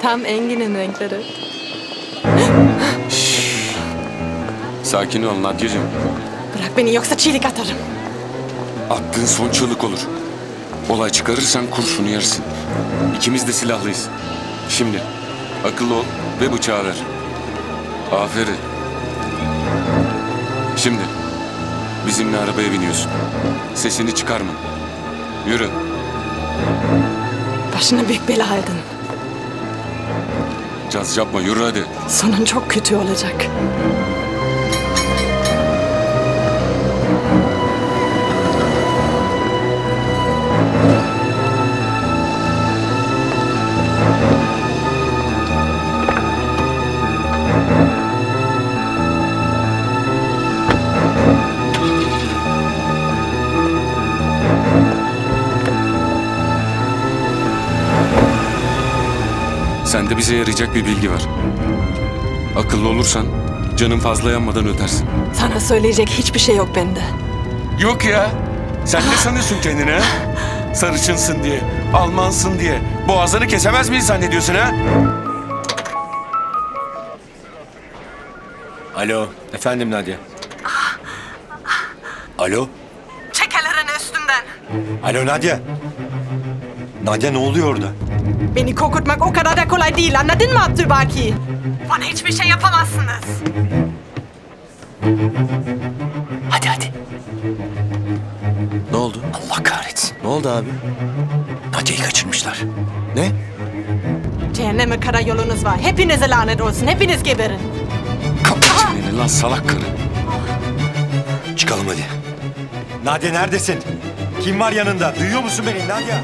Tam Engin'in renkleri. Sakin ol Nadia'cığım. Bırak beni yoksa çiğlik atarım. Attığın son çığlık olur. Olay çıkarırsan kurşunu yersin. İkimiz de silahlıyız. Şimdi akıllı ol ve bıçağı ver. Aferin. Şimdi bizimle arabaya biniyorsun. Sesini çıkarma. Yürü. Başına büyük bela aldın. Caz yapma, yürü hadi. Sonun çok kötü olacak. Sende bize yarayacak bir bilgi var. Akıllı olursan canın fazla yanmadan ötersin. Sana söyleyecek hiçbir şey yok bende. Yok ya. Sen ne sanıyorsun kendine ha? Sarışınsın diye, Almansın diye boğazını kesemez miyiz zannediyorsun ha? Alo, efendim Nadia. Alo? Çek ellerini üstümden. Alo Nadia. Nadia ne oluyor orada? Beni korkutmak o kadar da kolay değil, anladın mı Abdülbaki? Bana hiçbir şey yapamazsınız. Hadi. Ne oldu? Allah kahretsin. Ne oldu abi? Nadia'yı kaçırmışlar. Ne? Cehenneme karayolunuz var. Hepinize lanet olsun, hepiniz geberin. Kapat çeneni lan salak karı. Çıkalım hadi. Nadia neredesin? Kim var yanında? Duyuyor musun beni Nadia?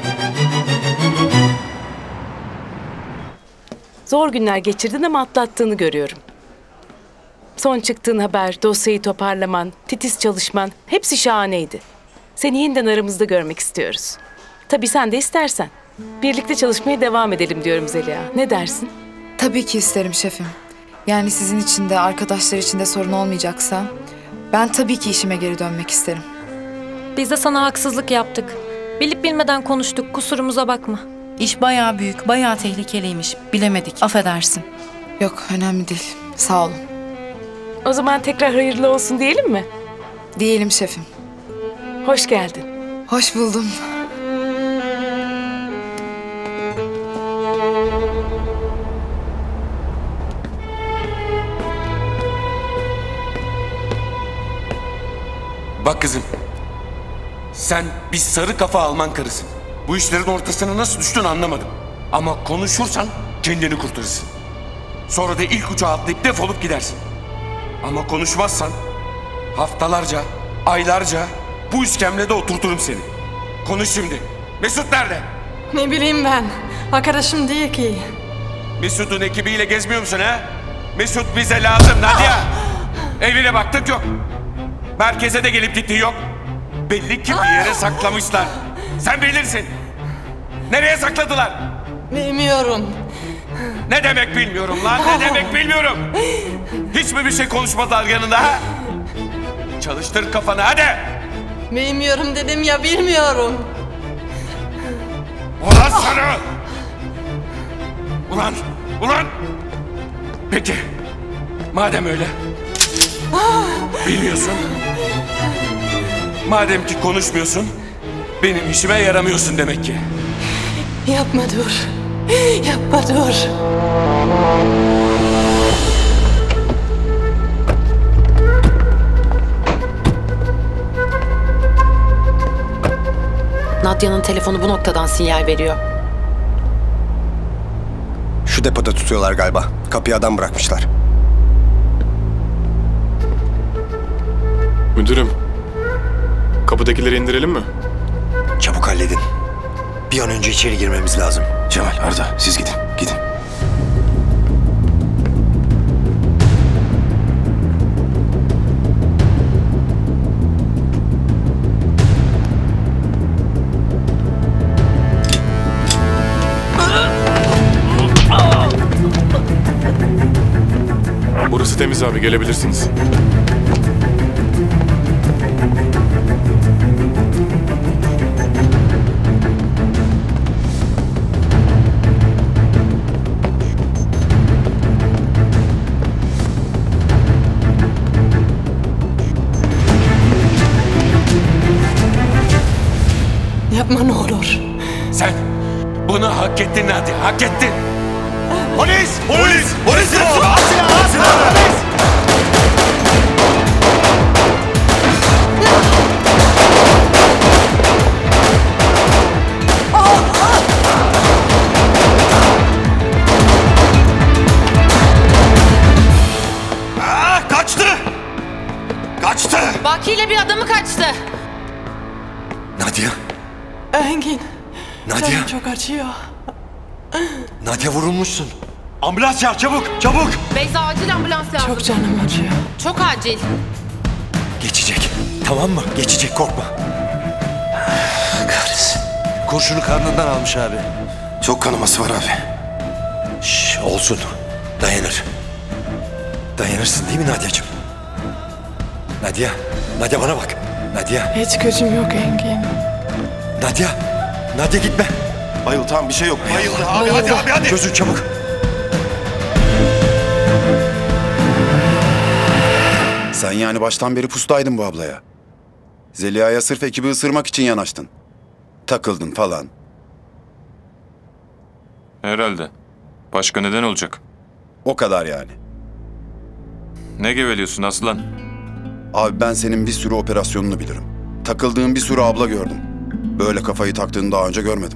Zor günler geçirdin ama atlattığını görüyorum. Son çıktığın haber, dosyayı toparlaman, titiz çalışman hepsi şahaneydi. Seni yeniden aramızda görmek istiyoruz. Tabii sen de istersen. Birlikte çalışmaya devam edelim diyorum Zeliha. Ne dersin? Tabii ki isterim şefim. Yani sizin için de arkadaşlar için de sorun olmayacaksa ben tabii ki işime geri dönmek isterim. Biz de sana haksızlık yaptık. Bilip bilmeden konuştuk. Kusurumuza bakma. İş bayağı büyük, bayağı tehlikeliymiş. Bilemedik, affedersin. Yok, önemli değil. Sağ olun. O zaman tekrar hayırlı olsun diyelim mi? Diyelim şefim. Hoş geldin. Hoş buldum. Bak kızım. Sen bir sarı kafa Alman karısın. Bu işlerin ortasına nasıl düştün anlamadım. Ama konuşursan kendini kurtarırsın. Sonra da ilk uçağa atlayıp defolup gidersin. Ama konuşmazsan haftalarca, aylarca bu iskemlede oturturum seni. Konuş şimdi. Mesut nerede? Ne bileyim ben. Arkadaşım değil ki. Mesut'un ekibiyle gezmiyor musun ha? Mesut bize lazım Nadia. Evine baktık yok. Merkeze de gelip gittiği yok. Belli ki bir yere saklamışlar. Sen bilirsin. Nereye sakladılar? Bilmiyorum. Ne demek bilmiyorum lan? Ne demek bilmiyorum? Hiç mi bir şey konuşmadılar yanında ha? Çalıştır kafanı hadi. Bilmiyorum dedim ya, bilmiyorum. Ulan sana! Ulan! Peki, madem öyle. Bilmiyorsun. Madem ki konuşmuyorsun, benim işime yaramıyorsun demek ki. Yapma dur. Yapma dur. Nadia'nın telefonu bu noktadan sinyal veriyor. Şu depoda tutuyorlar galiba. Kapıya adam bırakmışlar. Müdürüm, kapıdakileri indirelim mi? Çabuk halledin. Bir an önce içeri girmemiz lazım. Cemal, Arda siz gidin. Burası temiz abi, gelebilirsiniz. Yapma ne olur. Sen bunu hak ettin Nadia, hak ettin. Polis! Polis! Polis! At silahı! Polis! Kaçtı! Kaçtı! Bakiyle bir adamı kaçtı. Nadia! Engin. Nadia! Canım çok acıyor. Nadia vurulmuşsun. Ambulans çağır çabuk! Çabuk! Beyza acil ambulans lazım. Çok canım acıyor. Çok acil. Geçecek. Tamam mı? Geçecek korkma. Kahretsin. Kurşunu karnından almış abi. Çok kanaması var abi. Şş, olsun. Dayanır. Dayanırsın değil mi Nadia'cığım? Nadia. Nadia bana bak. Nadia. Hiç gücüm yok Engin. Nadia. Nadia gitme. Bayıl tamam bir şey yok. Bayıldı abi hadi. Çözün çabuk. Sen yani baştan beri pustaydın bu ablaya. Zeliha'ya sırf ekibi ısırmak için yanaştın. Takıldın falan. Herhalde. Başka neden olacak? O kadar yani. Ne geveliyorsun aslan? Abi ben senin bir sürü operasyonunu bilirim. Takıldığın bir sürü abla gördüm. Böyle kafayı taktığını daha önce görmedim.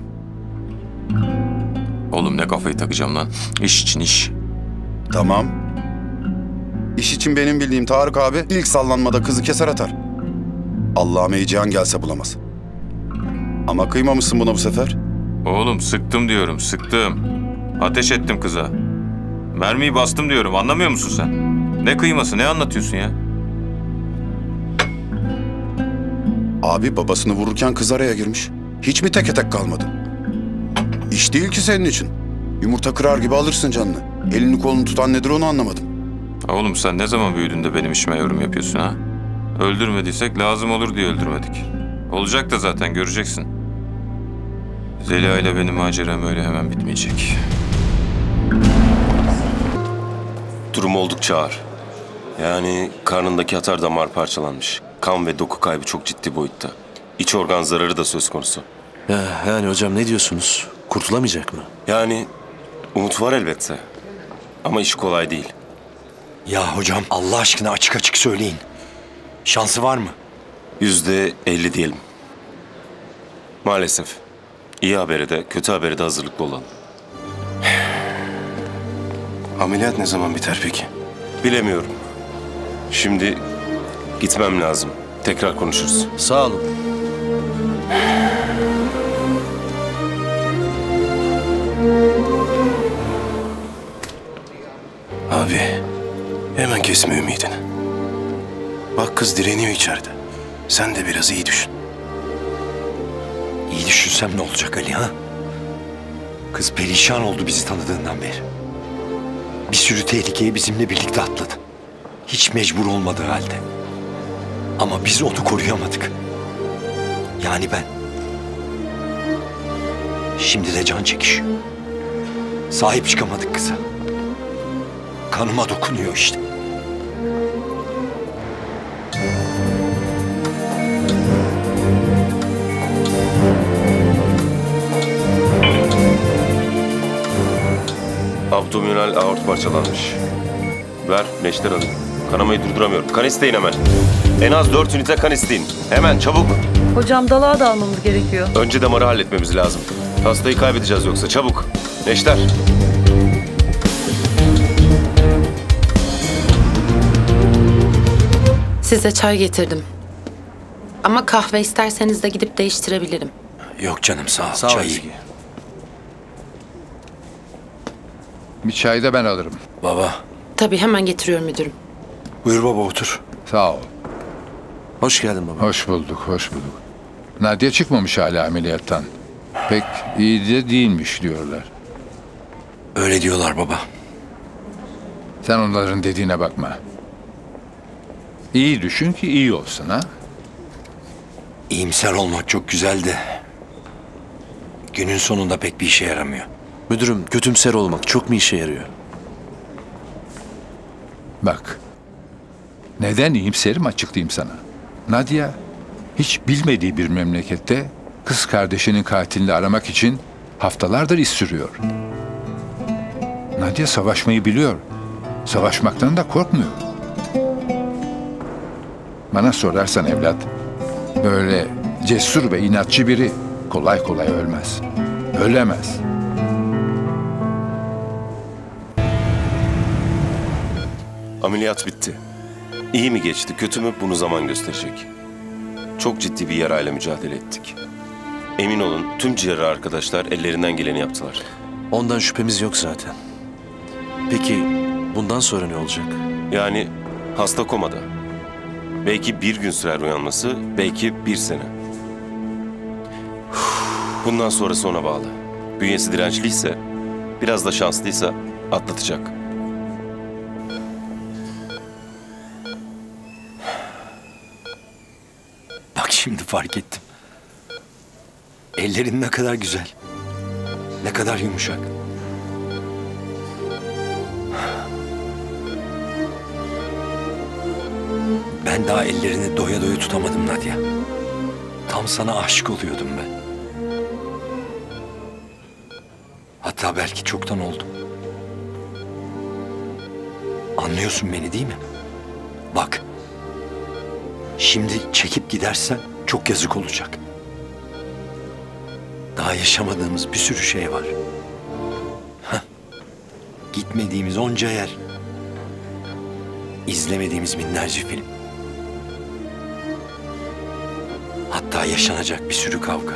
Oğlum ne kafayı takacağım lan? İş için iş. Tamam. İş için benim bildiğim Tarık abi ilk sallanmada kızı keser atar. Allah'ım heyecan gelse bulamaz. Ama kıymamışsın buna bu sefer. Oğlum sıktım diyorum, sıktım. Ateş ettim kıza. Mermiyi bastım diyorum, anlamıyor musun sen? Ne kıyması, ne anlatıyorsun ya? Abi babasını vururken kız araya girmiş. Hiç mi teke tek kalmadın? İş değil ki senin için. Yumurta kırar gibi alırsın canını. Elini kolunu tutan nedir onu anlamadım. Oğlum sen ne zaman büyüdün de benim işime yorum yapıyorsun ha? Öldürmediysek lazım olur diye öldürmedik. Olacak da zaten göreceksin. Zeliha ile benim maceram öyle hemen bitmeyecek. Durum oldukça ağır. Yani karnındaki atar damar parçalanmış. Kan ve doku kaybı çok ciddi boyutta. İç organ zararı da söz konusu. Yani hocam ne diyorsunuz? Kurtulamayacak mı? Yani umut var elbette. Ama iş kolay değil. Ya hocam Allah aşkına açık açık söyleyin. Şansı var mı? %50 diyelim. Maalesef. İyi habere de kötü habere de hazırlıklı olalım. Ameliyat ne zaman biter peki? Bilemiyorum. Şimdi gitmem lazım. Tekrar konuşuruz. Sağ olun. Abi hemen kesme ümidini. Bak kız direniyor içeride. Sen de biraz iyi düşün. İyi düşünsem ne olacak Ali ha? Kız perişan oldu bizi tanıdığından beri. Bir sürü tehlikeyi bizimle birlikte atladı. Hiç mecbur olmadığı halde. Ama biz onu koruyamadık. Yani ben. Şimdi de can çekişiyor. Sahip çıkamadık kıza. Kanıma dokunuyor işte. Abdominal aort parçalanmış. Ver, neşter alayım. Kanamayı durduramıyorum. Kan isteyin hemen. En az 4 ünite kan isteyin. Hemen, çabuk. Hocam dalağa da almamız gerekiyor. Önce damarı halletmemiz lazım. Hastayı kaybedeceğiz yoksa. Çabuk. Neşter. Size çay getirdim. Ama kahve isterseniz de gidip değiştirebilirim. Yok canım sağ ol. Sağ ol Çay Ezgi. iyi. Bir çay da ben alırım. Baba. Tabii hemen getiriyorum müdürüm. Buyur baba otur. Sağ ol. Hoş geldin baba. Hoş bulduk, hoş bulduk. Nadia çıkmamış hala ameliyattan. Pek iyi de değilmiş diyorlar. Öyle diyorlar baba. Sen onların dediğine bakma. İyi düşün ki iyi olsun ha. İyimser olmak çok güzel de günün sonunda pek bir işe yaramıyor. Müdürüm, kötümser olmak çok mu işe yarıyor? Bak. Neden iyimserim açıklayayım sana. Nadia hiç bilmediği bir memlekette kız kardeşinin katilini aramak için haftalardır iz sürüyor. Nadia savaşmayı biliyor. Savaşmaktan da korkmuyor. Bana sorarsan evlat, böyle cesur ve inatçı biri kolay kolay ölmez. Ölemez. Ameliyat bitti. İyi mi geçti, kötü mü bunu zaman gösterecek. Çok ciddi bir yarayla mücadele ettik. Emin olun tüm cerrah arkadaşlar ellerinden geleni yaptılar. Ondan şüphemiz yok zaten. Peki bundan sonra ne olacak? Yani hasta komada. Belki bir gün sürer uyanması, belki 1 sene. Bundan sonrası ona bağlı. Bünyesi dirençliyse, biraz da şanslıysa atlatacak. Bak şimdi fark ettim. Ellerin ne kadar güzel. Ne kadar yumuşak. Ben daha ellerini doya doya tutamadım Nadia. Tam sana aşık oluyordum ben. Hatta belki çoktan oldum. Anlıyorsun beni değil mi? Bak. Şimdi çekip gidersen çok yazık olacak. Daha yaşamadığımız bir sürü şey var. Heh. Gitmediğimiz onca yer. İzlemediğimiz binlerce film. Hatta yaşanacak bir sürü kavga.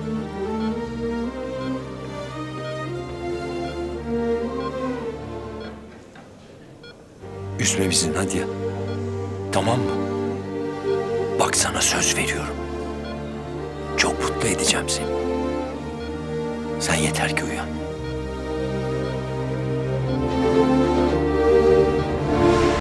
Üzme bizi Nadia. Tamam mı? Bak sana söz veriyorum. Çok mutlu edeceğim seni. Sen yeter ki uyan.